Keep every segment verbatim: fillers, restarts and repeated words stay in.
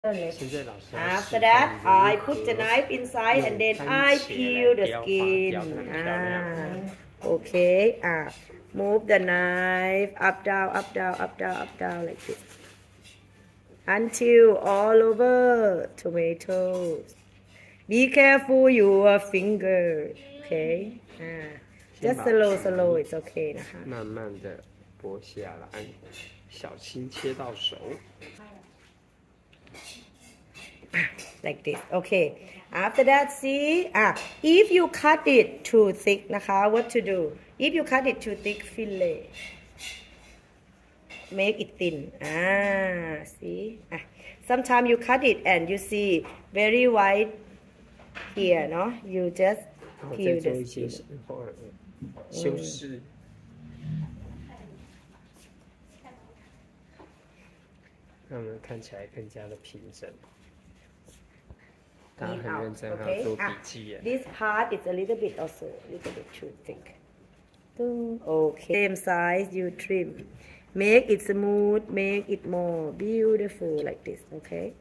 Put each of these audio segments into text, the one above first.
After that, I put the knife inside and then I peel the skin. Ah, okay. Ah, move the knife up, down, up, down, up, down, up, down like this until all over tomatoes. Be careful your finger. Okay. Ah, just slow, slow. It's okay. 慢慢的剥下来，小心切到手。 like this. Okay. After that, see, ah, if you cut it too thick,นะคะ, what to do? If you cut it too thick, fillet, make it thin. Ah, see. Ah, sometimes you cut it and you see very white here, no? You just peel the skin. 修饰。让我们看起来更加的平整。 Okay. Ah, this part is a little bit also a little bit too thick. Okay. Same size you trim. Make it smooth. Make it more beautiful like this. Okay.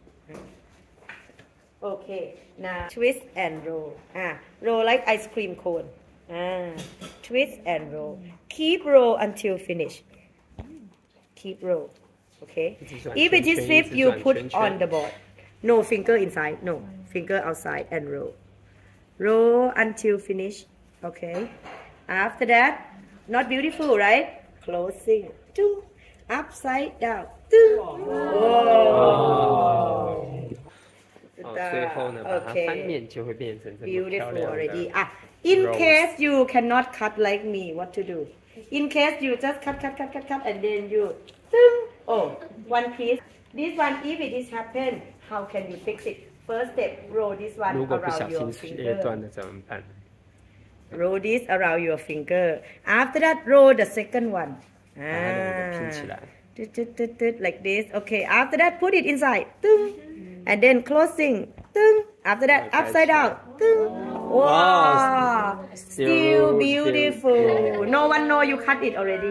Okay. Now twist and roll. Ah, roll like ice cream cone. Ah, twist and roll. Keep roll until finish. Keep roll. Okay. If it is flip, you put on the board. No finger inside. No. Finger outside and roll. Roll until finish. Okay. After that, not beautiful, right? Closing. Two. Upside down. Two. Whoa. 最后呢，把它翻面就会变成这么漂亮的。 Already. Ah, in case you cannot cut like me, what to do? In case you just cut, cut, cut, cut, cut, and then you, oh, one piece. This one, if it is happen, how can you fix it? First step, roll this one around your finger. Roll this around your finger. After that, roll the second one. Ah, like this. Okay. After that, put it inside. And then closing. After that, upside down. Wow! Still beautiful. No one know you cut it already.